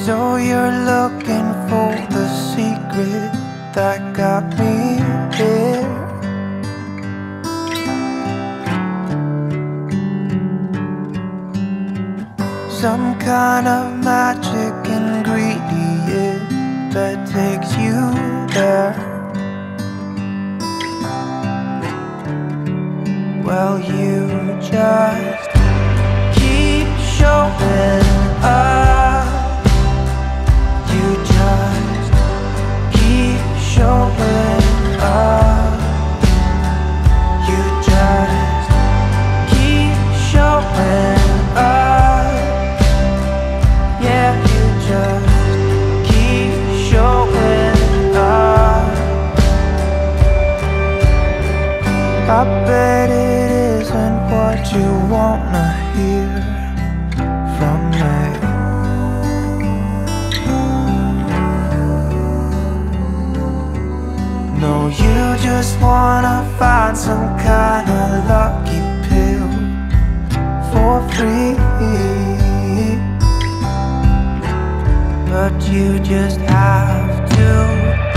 So you're looking for the secret that got me here. Some kind of magic ingredient that takes you there. Well, you just keep showing up. You just keep showing up. You just keep showing up. Yeah, you just keep showing up. I bet it isn't what you wanna hear from me. No, you just wanna find some kind of lucky pill for free. But you just have to